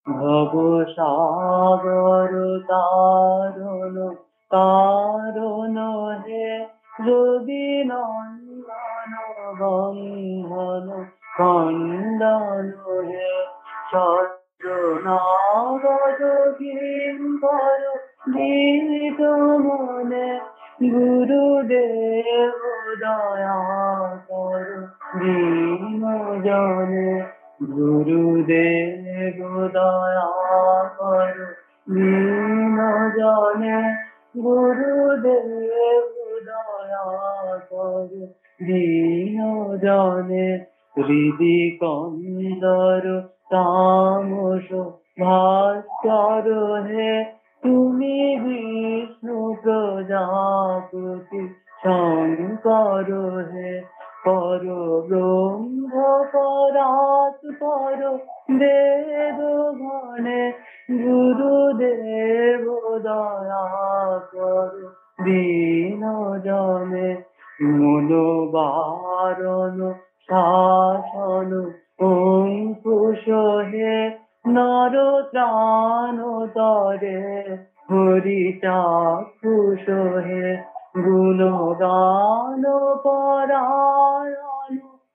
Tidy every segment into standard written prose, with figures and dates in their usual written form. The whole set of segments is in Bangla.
ভব সাগর তারণ তারণ হে রবি নন্দন বন্ধন খণ্ডন হে শরণাগত কিঙ্কর দীত মনে গুরুদেব দয়া কর দীন জনে গুরুদেব দয়া কর দীন জনে গুরুদেব দয়া কর দীন জনে হৃদি কন্দর তামস ভাস্কর হে তুমি বিষ্ণু প্রজাপতি শঙ্কর হে পর ব্রহ্ম পরাৎ পর বেদ গণে গুরুদেব দয়া কর দীন জনে মনোবারণ শাসন অঙ্কুশ হে নর ত্রাণ তরে হরি চাক্ষুষ হে গুণগান পরায়ণ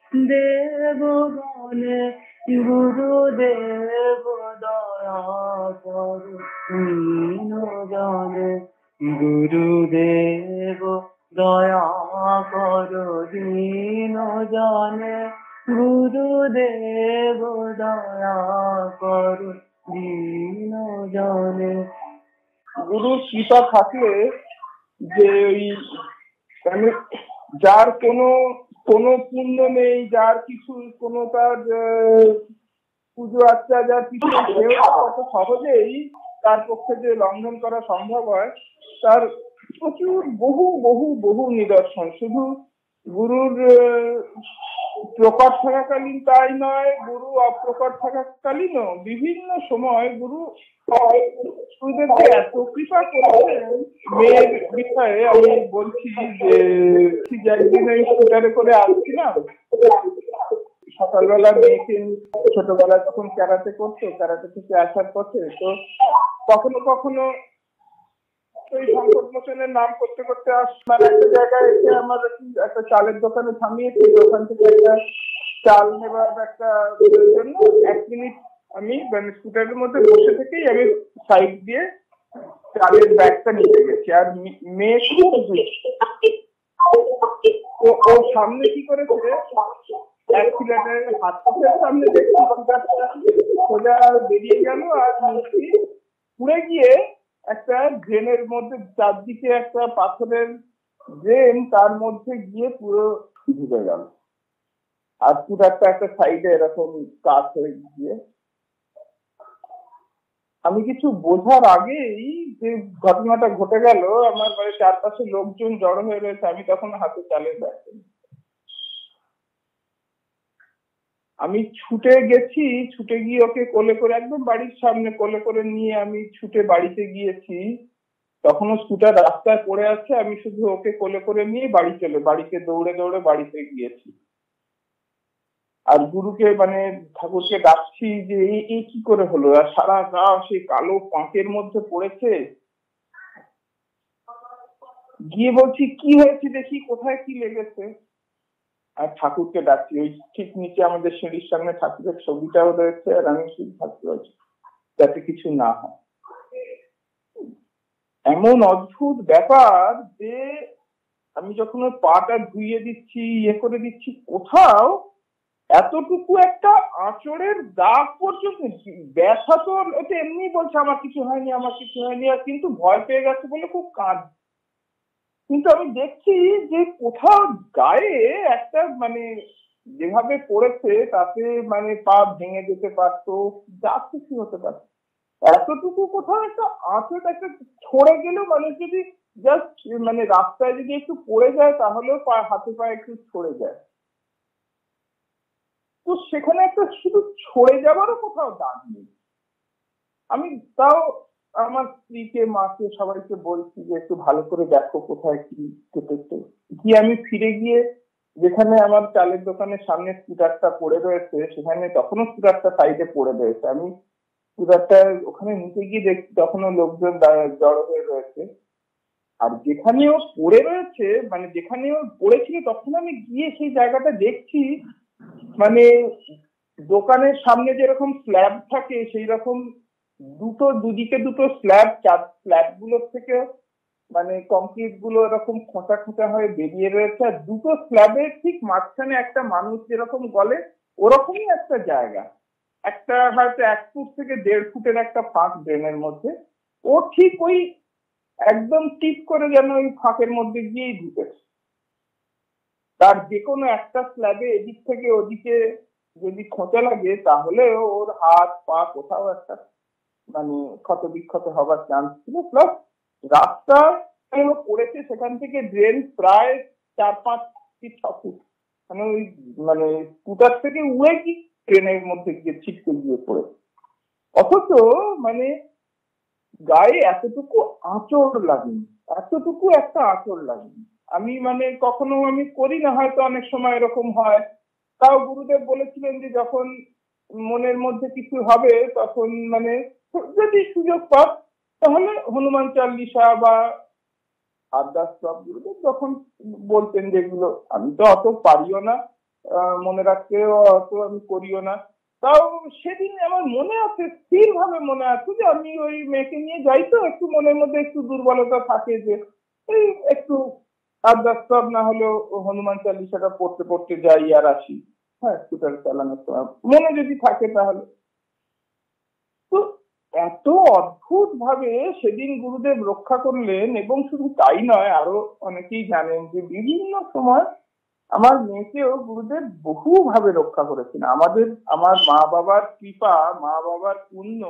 দেবগণে গুরুদেব দয়া কর দীন জনে গুরুদেব দয়া কর দীন জনে গুরুদেব দয়া কর দীন জনে। গুরুর কৃপা থাকলে যে ওই মানে যার কোনো পুণ্য নেই, যার কিছু কোনো তার পুজো আচ্ছা যার কিছু কেউ কত সহজেই তার পক্ষে যে লঙ্ঘন করা সম্ভব হয়, তার প্রচুর বহু বহু বহু নিদর্শন। শুধু গুরুর প্রকট থাকাকালীন তাই নয়, গুরু অপ্রকট থাকাকালীনও বিভিন্ন সময় গুরু গুরুদেবকে এত কৃপা করেছেন। মেয়ের বিষয়ে আমি বলছি যে একদিন ওই স্কুটারে করে আসছিলাম, সকালবেলা মেয়েকে ছোটবেলায় তখন ক্যারাটে করতো, ক্যারাটে থেকে আসার পথে তো কখনো কখনো ওই সংকট মোচনের নাম করতে করতে আসলাম একটা জায়গায় এসে আমার একটা চালের দোকানে থামিয়েছি। ওখান থেকে একটা চাল নেবার একটা জন্য 1 মিনিট আমি মানে স্কুটারের মধ্যে বসে থেকেই আমি সাইড দিয়ে চালের ব্যাগটা নিতে গেছি। আর মেয়ে খুব ও সামনে কি করেছে, অ্যাক্সিলেটারের হাতের সামনে দেখছি সোজা বেরিয়ে গেল আর মিষ্টি উড়ে গিয়ে একটা ড্রেনের মধ্যে, চারদিকে একটা পাথরের ড্রেন, তার মধ্যে গিয়ে পুরো ঢুকে গেল। আর পুরো একটা সাইডে এরকম কাজ হয়ে গিয়ে আমি কিছু বোঝার আগেই যে ঘটনাটা ঘটে গেল, আমার বাড়ির চারপাশে লোকজন জড়ো হয়ে রয়েছে, আমি তখন হাতে চালের ব্যাগ। আমি ছুটে গেছি, ছুটে গিয়ে ওকে কোলে করে একদম বাড়ির সামনে কোলে করে নিয়ে আমি ছুটে বাড়িতে গিয়েছি। তখনও স্কুটার রাস্তায় পড়ে আছে, আমি শুধু ওকে কোলে করে নিয়ে বাড়িতে দৌড়ে দৌড়ে বাড়িতে গিয়েছি। আর গুরুকে মানে ঠাকুরকে ডাকছি যে এই কি করে হলো, আর সারা গা সেই কালো পাঁকের মধ্যে পড়েছে। গিয়ে বলছি কি হয়েছে দেখি, কোথায় কি লেগেছে। আর ঠাকুরকে ডাকছি, ওই ঠিক নিচে আমাদের সিঁড়ির সামনে ঠাকুরের ছবিটাও রয়েছে, আর আমি শুধু ঠাকুর আছি যাতে কিছু না হয়। এমন অদ্ভুত ব্যাপার যে আমি যখন ওই পাটা ধুইয়ে দিচ্ছি, ইয়ে করে দিচ্ছি, কোথাও এতটুকু একটা আঁচড়ের দাগ পর্যন্ত, ব্যথা তো ওটা এমনি বলছে আমার কিছু হয়নি আমার কিছু হয়নি, আর কিন্তু ভয় পেয়ে গেছে বলে খুব কাঁদ। কিন্তু আমি দেখছি যে কোথাও গায়ে একটা মানে যেভাবে পড়েছে তাতে মানে পা ভেঙে যেতে পারতো, যা কিছু হতে পারতো। এতটুকু কোথাও একটা আঁচড় একটা ছড়ে গেলেও মানুষ যদি জাস্ট মানে রাস্তায় যদি একটু পড়ে যায় তাহলেও হাতে পায়ে একটু ছড়ে যায়। তো সেখানে একটা শুধু ছড়ে যাওয়ারও কোথাও দাগ নেই। আমি তাও আমার স্ত্রীকে, মাকে, সবাইকে বলছি যে একটু ভালো করে দেখো কোথায় কি কেটেছে। গিয়ে আমি ফিরে গিয়ে যেখানে আমার চালের দোকানের সামনে স্কুটারটা পড়ে রয়েছে সেখানে তখনও স্কুটারটা সাইডে পড়ে রয়েছে। আমি খুব একটা ওখানে নিচে গিয়ে দেখছি তখনও লোকজন জড়ো হয়ে রয়েছে। আর যেখানে ও পড়ে রয়েছে, মানে যেখানে ও পড়েছিল, তখন আমি গিয়ে সেই জায়গাটা দেখছি, মানে দোকানের সামনে যেরকম স্ল্যাব থাকে সেই রকম দুদিকে দুটো স্ল্যাব, স্ল্যাব গুলোর থেকে মানে কংক্রিট গুলো এরকম খোঁচা খোঁচা হয়ে বেরিয়ে রয়েছে, আর দুটো স্ল্যাবের ঠিক মাঝখানে একটা মানুষ যেরকম গলে ওরকমই একটা জায়গা, একটা হয়তো 1 ফুট থেকে 1.5 ফুটের একটা ফাঁক ড্রেনের মধ্যে। ও ঠিক ওই একদম টিপ করে যেন ওই ফাঁকের মধ্যে গিয়েই ঢুকেছে। তার যে কোনো একটা স্ল্যাবে এদিক থেকে ওদিকে যদি খোঁচা লাগে তাহলে ওর হাত পা কোথাও একটা মানে ক্ষত বিক্ষত হবার চান্স ছিল। প্লাস রাস্তা পড়েছে সেখান থেকে ড্রেন প্রায় 4-5 কি 6 ফুট, মানে ওই মানে স্কুটার থেকে উড়ে কি ট্রেনের মধ্যে গিয়ে ছিটকে গিয়ে পড়ে। অথচ মানে গায়ে এতটুকু আঁচড় লাগেনি, এতটুকু একটা আঁচড় লাগেনি। আমি মানে কখনো আমি করি না, হয়তো অনেক সময় এরকম হয়। তাও গুরুদেব বলেছিলেন যে যখন মনের মধ্যে কিছু হবে তখন মানে যদি সুযোগ পাও তাহলে হনুমান চালিসা বা আরদাস সব গুরুদেব যখন বলতেন যেগুলো, আমি তো অত পারিও না মনে রাখতেও, অত আমি করিও না। তাও সেদিন আমার মনে আছে, স্থির ভাবে মনে আছে যে আমি ওই মেয়েকে নিয়ে যাই, তো একটু মনের মধ্যে একটু দুর্বলতা থাকে যে এই একটু আরদাস সব না হলেও হনুমান চালিসাটা পড়তে পড়তে যাই আর আসি। হ্যাঁ, স্কুটার চালানোর সময় মনে যদি থাকে তাহলে। তো এত অদ্ভুত ভাবে সেদিন গুরুদেব রক্ষা করলেন, এবং শুধু তাই নয়, আরো অনেকেই জানেন যে বিভিন্ন সময় আমার মেয়েকেও গুরুদেব বহু ভাবে রক্ষা করেছেন। আমার মা বাবার কৃপা, মা বাবার পুণ্য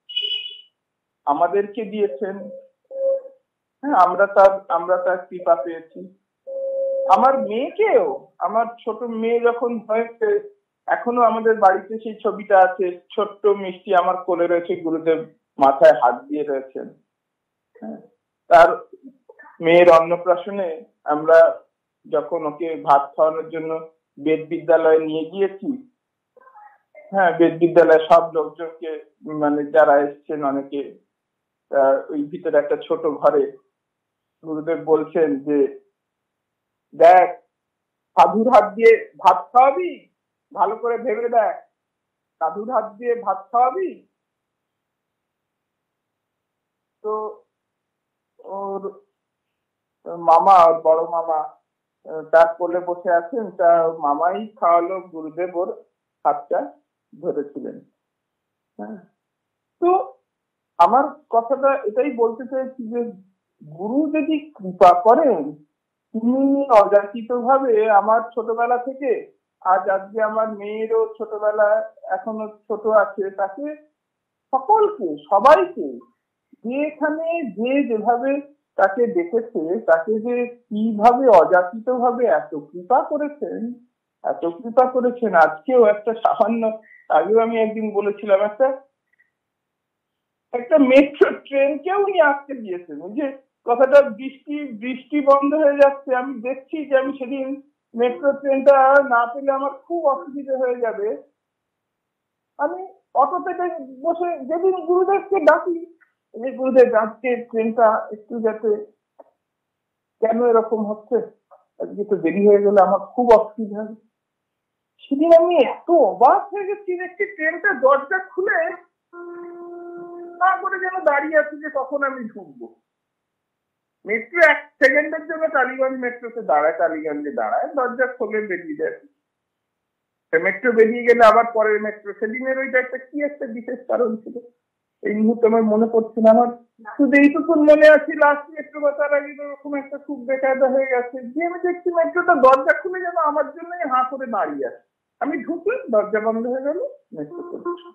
আমাদেরকে দিয়েছেন। হ্যাঁ, আমরা তার কৃপা পেয়েছি। আমার মেয়েকেও, আমার ছোট মেয়ে যখন হয়েছে, এখনো আমাদের বাড়িতে সেই ছবিটা আছে, ছোট্ট মিষ্টি আমার কোলে রয়েছে, গুরুদেব মাথায় হাত দিয়ে রয়েছেন। হ্যাঁ, তার মেয়ের অন্নপ্রাশনে আমরা যখন ওকে ভাত খাওয়ানোর জন্য বেদ বিদ্যালয়ে নিয়ে গিয়েছি, হ্যাঁ, বেদ বিদ্যালয়ে সব লোকজনকে মানে যারা এসছেন অনেকে, ওই ভিতরে একটা ছোট ঘরে গুরুদেব বলছেন যে দেখ, সাধুর হাত দিয়ে ভাত খাওয়াবি, ভালো করে ভেবে দেখ, সাধুর হাত দিয়ে ভাত খাওয়াবি। তো ওর মামা, ওর বড় মামা তার কোলে বসে আছেন, তা মামাই খাওয়ালো, গুরুদেব ওর হাতটা ধরেছিলেন। হ্যাঁ, তো আমার কথাটা এটাই বলতে চাইছি যে গুরু যদি কৃপা করেন, তিনি অযাচিত ভাবে আমার ছোটবেলা থেকে আজ আজকে আমার মেয়েরও ছোটবেলা এখনো ছোট আছে, তাকে সকলকে সবাইকে যেখানে যে যেভাবে তাকে দেখেছে, তাকে যে কিভাবে অযাচিত ভাবে এত কৃপা করেছেন, এত কৃপা করেছেন। আজকেও একটা সামান্য, আগেও আমি একদিন বলেছিলাম, একটা একটা মেট্রো ট্রেনকেও উনি আটকে দিয়েছেন। ওই যে কথাটা, বৃষ্টি বৃষ্টি বন্ধ হয়ে যাচ্ছে, আমি দেখছি যে আমি সেদিন মেট্রো ট্রেনটা না পেলে আমার খুব অসুবিধা হয়ে যাবে, আমি অটো থেকে বসে যেদিন গুরুদেবকে ডাকি যে গুরুদেব আজকে ট্রেনটা একটু যাতে, কেন এরকম হচ্ছে, আজকে তো দেরি হয়ে গেলে আমার খুব অসুবিধা হবে। সেদিন আমি এত অবাক হয়ে গেছি, দেখছি ট্রেনটা দরজা খুলে না করে যেন দাঁড়িয়ে আছে যে কখন আমি ঢুকবো। মেট্রো 1 সেকেন্ডের জন্য টালিগঞ্জ মেট্রোতে দাঁড়ায়, টালিগঞ্জে দাঁড়ায়, দরজা খুলে বেরিয়ে যায়। মেট্রো বেরিয়ে গেলে আবার পরের মেট্রো। সেদিনের ওইটা একটা কি একটা বিশেষ কারণ ছিল, এই মুহূর্তে আমার মনে পড়ছে না। আমার শুধু এইটুকুন মনে আছে, লাস্ট মেট্রো বাতার আগে এরকম একটা খুব বেকায়দা হয়ে গেছে যে আমি দেখছি মেট্রোটা দরজা খুলে যেন আমার জন্যই হাঁ করে দাঁড়িয়ে আছে। আমি ঢুকলাম, দরজা বন্ধ হয়ে গেল, মেট্রো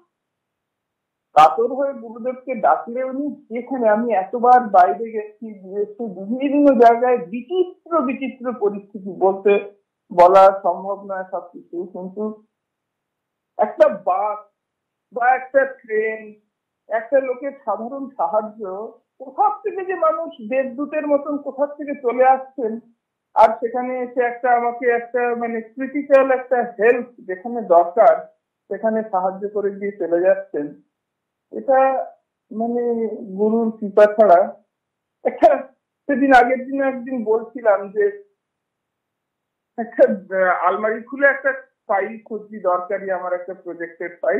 কাতর হয়ে গুরুদেবকে ডাকলে উনি যেখানে, আমি এতবার বাইরে গেছি, গিয়েছি বিভিন্ন জায়গায়, বিচিত্র বিচিত্র পরিস্থিতি, বলা সম্ভব নয় সবকিছু, কিন্তু একটা বাস বা একটা ট্রেন, একটা লোকের সাধারণ সাহায্য, কোথাও থেকে যে মানুষ দেবদূতের মতন কোথাও থেকে চলে আসছেন, আর সেখানে এসে একটা আমাকে একটা মানে ক্রিটিক্যাল একটা হেল্প যেখানে দরকার সেখানে সাহায্য করে দিয়ে চলে যাচ্ছেন। এটা মানে গুরুর কৃপা ছাড়া। একটা সেদিন আগের দিন একদিন বলছিলাম যে একটা আলমারি খুলে একটা ফাইল খুঁজছি, দরকারি আমার একটা প্রজেক্টের ফাইল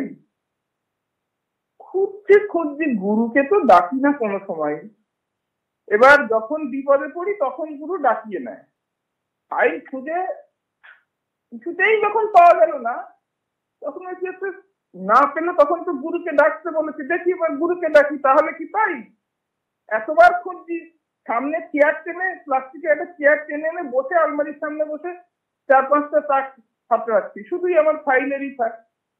খুঁজছি গুরুকে তো ডাকি না কোনো সময়। এবার যখন বিপদে পড়ি তখন গুরু ডাকিয়ে নেয়। ফাইল খুঁজে কিছুতেই যখন পাওয়া গেল না, তখন না পেলে তখন তো গুরুকে ডাকতে বলেছি, দেখি এবার গুরুকে ডাকি তাহলে কি পাই। এতবার খুঁজছি, সামনে চেয়ার টেনে, প্লাস্টিকের একটা চেয়ার টেনে এনে বসে আলমারির সামনে বসে 4-5টা তাক হাতে রাখছি, শুধুই আমার ফাইলেরই থাক।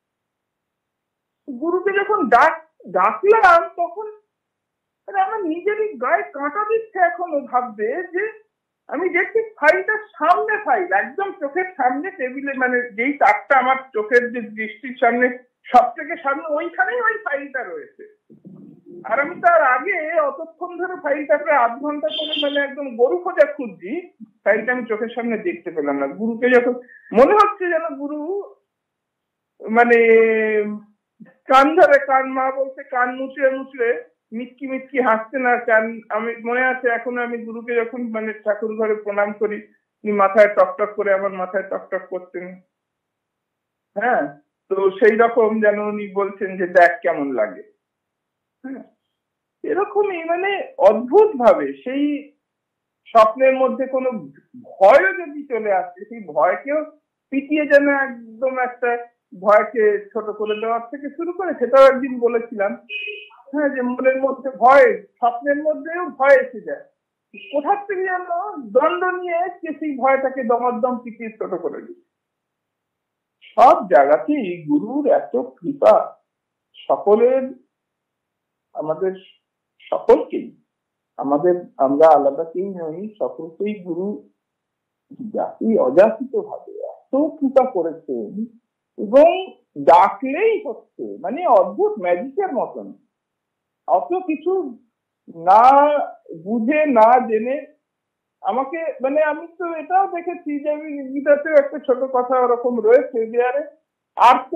গুরুকে যখন ডাকলাম তখন আমার নিজেরই গায়ে কাঁটা দিচ্ছে এখনো ভাববে যে আমি দেখছি ফাইলটার সামনে, ফাইল একদম চোখের সামনে টেবিলে, মানে যেই তাকটা আমার চোখের যে দৃষ্টির সামনে সব থেকে সামনে, ওইখানেই ওই ফাইলটা রয়েছে। আর আমি তার আগে অতক্ষণ ধরে ফাইলটা প্রায় 8 ঘন্টা করে মানে একদম গরু খোঁজা খুঁজছি, ফাইলটা আমি চোখের সামনে দেখতে পেলাম না। গুরুকে যখন মনে হচ্ছে যেন গুরু মানে কান ধরে, কান মা বলছে কান মুচড়ে মুচড়ে মিটকি মিটকি হাসছে না কান। আমি মনে আছে এখনো, আমি গুরুকে যখন মানে ঠাকুর ঘরে প্রণাম করি, উনি মাথায় টকটক করে আমার মাথায় টকটক করতেন। হ্যাঁ, তো সেই রকম যেন উনি বলছেন যে দেখ কেমন লাগে। হ্যাঁ, এরকমই মানে অদ্ভুত ভাবে সেই স্বপ্নের মধ্যে কোনো ভয়ও যদি চলে আসে, সেই ভয়কেও পিটিয়ে যেন একদম একটা ভয়কে ছোট করে দেওয়ার থেকে শুরু করে, সেটাও একদিন বলেছিলাম। হ্যাঁ, যে মনের মধ্যে ভয়, স্বপ্নের মধ্যেও ভয় এসে যায়, কোথার থেকে যেন দণ্ড নিয়ে কে সেই ভয়টাকে দমাদ্দম পিটিয়ে ছোট করে দিই। সব জায়গাতেই গুরুর এত কৃপা, সকলের, আমাদের সকলকেই, আমাদের, আমরা আলাদা কেউ নই, সকলকেই গুরু জাতি অযাচিত ভাবে এত কৃপা করেছেন, এবং ডাকলেই হচ্ছে, মানে অদ্ভুত ম্যাজিকের মতন। অত কিছু না বুঝে না জেনে আমাকে, মানে আমি তো এটাও দেখেছি যে আমি গীতাতেও একটা ছোট কথা ওরকম রয়েছে যে আরে আর্থ,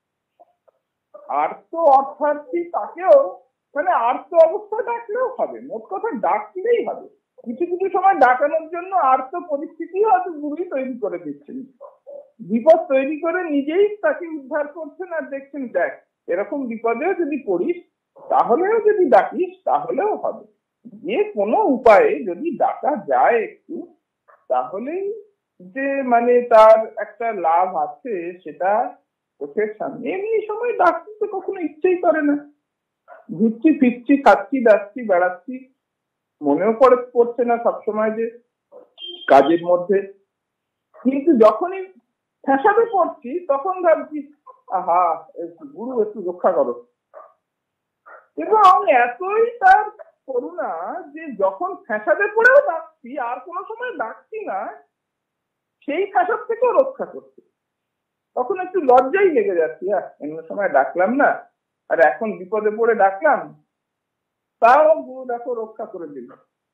অর্থার্থী তাকেও, মানে আর্থ অবস্থা ডাকলেও হবে, মোট কথা ডাকলেই হবে। কিছু কিছু সময় ডাকানোর জন্য আর্থ পরিস্থিতি হয়তো গুরুই তৈরি করে দিচ্ছেন, বিপদ তৈরি করে নিজেই তাকে উদ্ধার করছেন, আর দেখছেন দেখ এরকম বিপদেও যদি পড়িস, তাহলেও যদি ডাকিস তাহলেও হবে। যে কোনো উপায়ে যদি ডাকা যায় একটু, তাহলেই যে মানে তার একটা লাভ আছে সেটা চোখের সামনে। এমনি সময় ডাকতে তো কখনো ইচ্ছেই করে না, ঘুরছি ফিরছি খাচ্ছি যাচ্ছি বেড়াচ্ছি, মনেও পড়ছে না সবসময় যে কাজের মধ্যে। কিন্তু যখনই ফ্যাসাদে পড়ছি তখন ভাবছি আহা গুরু একটু রক্ষা করো। এবং এতই তার করুণা যে যখন ফ্যাসাদে পড়েও ডাকছি আর কোনো সময় ডাকছি না, সেই ফ্যাসাদ থেকেও রক্ষা করছে। তখন একটু লজ্জাই লেগে যাচ্ছে, অন্য সময় ডাকলাম না, আর এখন বিপদে পড়ে ডাকলাম, তাও গুরু দেখো রক্ষা করে দিল।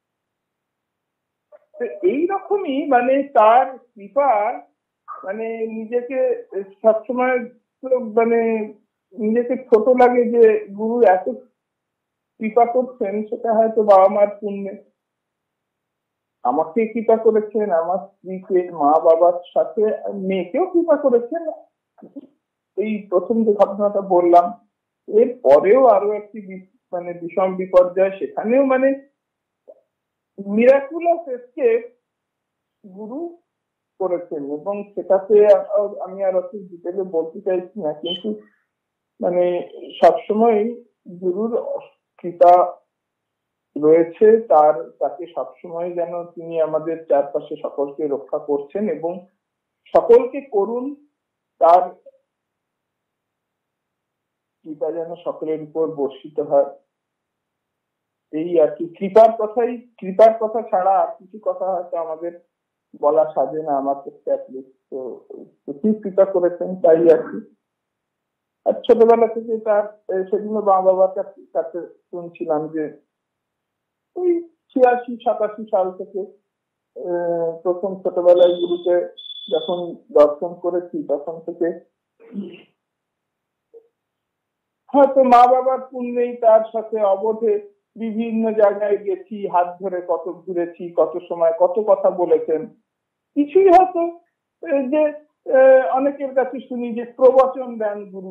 এইরকমই মানে তার কৃপা, মানে নিজেকে সবসময় মানে নিজেকে ছোট লাগে যে গুরু এত কৃপা করছেন, সেটা হয়তো বাবা মার পুণ্যে। আমাকে কৃপা করেছেন, আমার স্ত্রীকে, মা বাবার সাথে মেয়েকেও কৃপা করেছেন। এই প্রথম যে ঘটনাটা বললাম, এর পরেও আরো একটি মানে বিষম বিপর্যয়, সেখানেও মানে মিরাকুলাস এসকেপ গুরু করেছেন, এবং সেটাতে আমি আর অত ডিটেলে বলতে চাইছি না, কিন্তু মানে সবসময় গুরুর কৃপা রয়েছে, তাকে সবসময় যেন তিনি আমাদের চারপাশে সকলকে রক্ষা করছেন, এবং সকলকে করুন তার কৃপা যেন সকলের উপর বর্ষিত হয়। এই আর কি, কৃপার কথা ছাড়া আর কিছু কথা হয়তো আমাদের বলা সাজে না আমার পক্ষে, তো কি কৃপা করেছেন তাই আর কি। আর ছোটবেলা থেকে তার, সেদিনও মা বাবার কাছে শুনছিলাম যে ওই 86-87 সাল থেকে প্রথম ছোটবেলায় গুরুকে যখন দর্শন করেছি, তখন থেকে হয়তো মা বাবার পুণ্যেই তার সাথে অবোধে বিভিন্ন জায়গায় গেছি, হাত ধরে কত ঘুরেছি, কত সময় কত কথা বলেছেন। কিছুই হয়তো যে অনেকের কাছে শুনি যে প্রবচন দেন গুরু,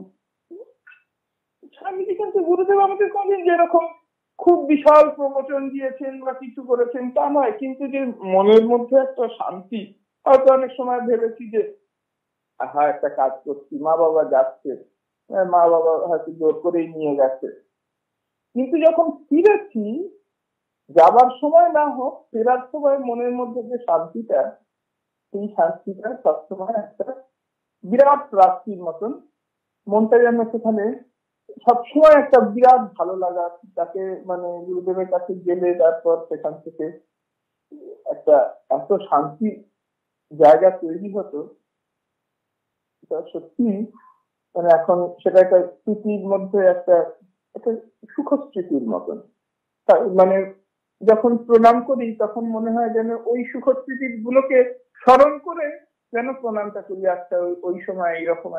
স্বামীজি কিন্তু গুরুদেব আমাদের কোনদিন যেরকম খুব বিশাল প্রবচন দিয়েছেন বা কিছু করেছেন তা নয়, কিন্তু যে মনের মধ্যে একটা শান্তি, হয়তো অনেক সময় ভেবেছি যে হ্যাঁ একটা কাজ করছি, মা বাবা যাচ্ছে, মা বাবা হয়তো জোর করেই নিয়ে গেছে, কিন্তু যখন ফিরেছি, যাবার সময় না হোক ফেরার সময় মনের মধ্যে যে শান্তিটা, সেই শান্তিটা সবসময় একটা বিরাট প্রাপ্তির মতন, মনটা যেন সেখানে সবসময় একটা বিরাট ভালো লাগা, তাকে মানে গুরুদেবের কাছে গেলে তারপর সেখান থেকে একটা এত শান্তি জায়গা তৈরি হতো, এটা সত্যি মানে এখন সেটা একটা স্মৃতির মধ্যে একটা একটা সুখ স্মৃতির মতন। মানে যখন প্রণাম করি তখন মনে হয় যেন ওই সুখ স্মৃতি গুলোকে স্মরণ করে যেন প্রণামটা করি। আচ্ছা ওই সময়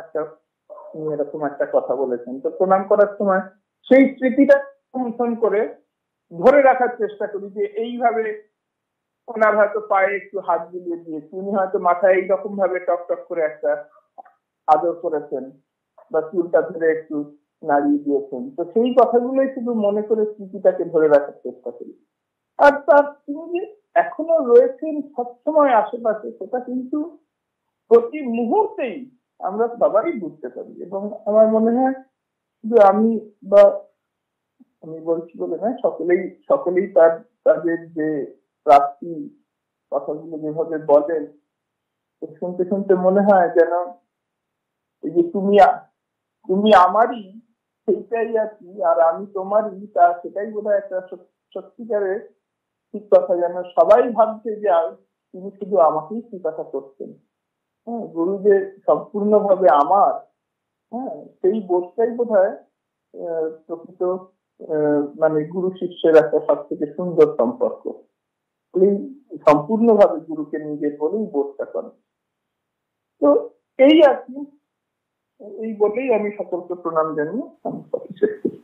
এরকম একটা কথা বলেছেন, তো প্রণাম করার সময় সেই স্মৃতিটা মন্থন করে ধরে রাখার চেষ্টা করি যে এইভাবে ওনার হয়তো পায়ে একটু হাত বুলিয়ে দিয়েছি, উনি হয়তো মাথায় এইরকম ভাবে টক টক করে একটা আদর করেছেন বা চুলটা ধরে একটু নাড়িয়ে দিয়েছেন, তো সেই কথাগুলোই শুধু মনে করে স্মৃতিটাকে ধরে রাখার চেষ্টা করি। আর তার তিনি যে এখনো রয়েছেন সবসময় আশেপাশে, সেটা কিন্তু প্রতি মুহূর্তেই আমরা সবাই বুঝতে পারি। এবং আমার মনে হয় যে বা আমি বলছি বলে নয়, সকলেই তাদের যে প্রাপ্তি কথাগুলো যেভাবে বলেন, শুনতে শুনতে মনে হয় যেন এই যে তুমি আমারই, সেইটাই আর কি, আর আমি তোমারই, সেটাই বোধহয় একটা সত্যিকারের ঠিক কথা, যেন সবাই ভাবছে যে তিনি শুধু আমাকেই কৃপাটা করছেন। হ্যাঁ, গুরু যে সম্পূর্ণভাবে আমার, হ্যাঁ সেই বোধটাই বোধহয় প্রকৃত মানে গুরু শিষ্যের একটা সব থেকে সুন্দর সম্পর্ক। এই সম্পূর্ণভাবে গুরুকে নিজের বলেই বোধটা করে। তো এই আর কি, এই বলেই আমি সকলকে প্রণাম জানিয়ে আমি কথা শেষ করি।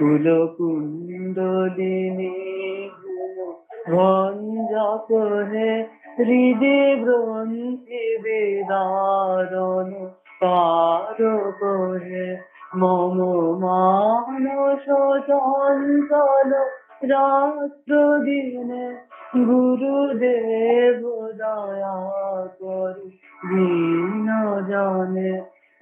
কুলকুণ্ডলিনী ভঞ্জকরে হৃদি ব্রন্থি বিদারণ কারকরে মম মানস চঞ্চল রাত্র দিনে গুরুদেব দয়া করি দীন জনে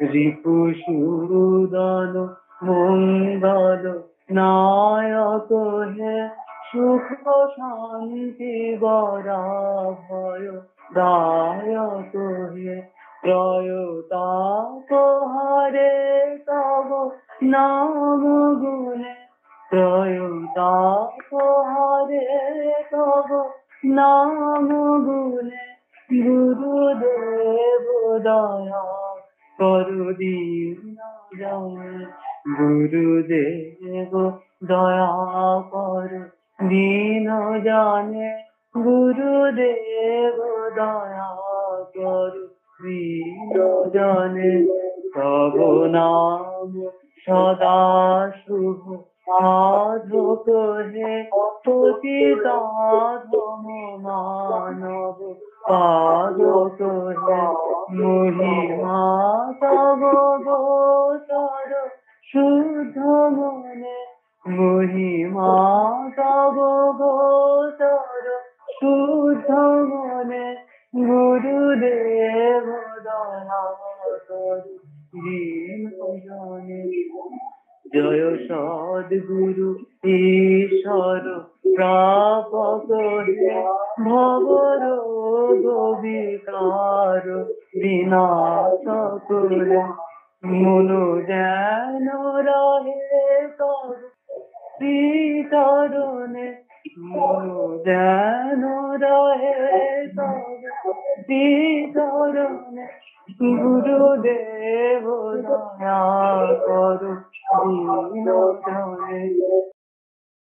রিপুসূদন মঙ্গল নায়ক হে সুখ শান্তি গরা ভয় দায়ক হে ত্রয়তাপ হরে তব নাম গুণে ত্রয়তাপ হরে তব নাম গুণে গুরুদেব দয়া করু দীন জনে গুরুদেব দয়া করু দীন জনে গুরুদেব দয়া করু দীন জনে তব নাম সদা শুভ সাধক হে পতিতাধম মানব পাদক হে মহিমা তব গোচর শুদ্ধ মনে মহিমা তব গোচর শুদ্ধ মনে গুরুদেব দয়া করু দীন জনে জয় সদ্গুরু ঈশ্বর প্রাপক হে ভবরোগ বিকার বিনাশক হে মনো যেন রহে তব শ্রীচরণে মনো যেন রহে তব শ্রীচরণে গুরুদেব দয়া করু দীন জনে।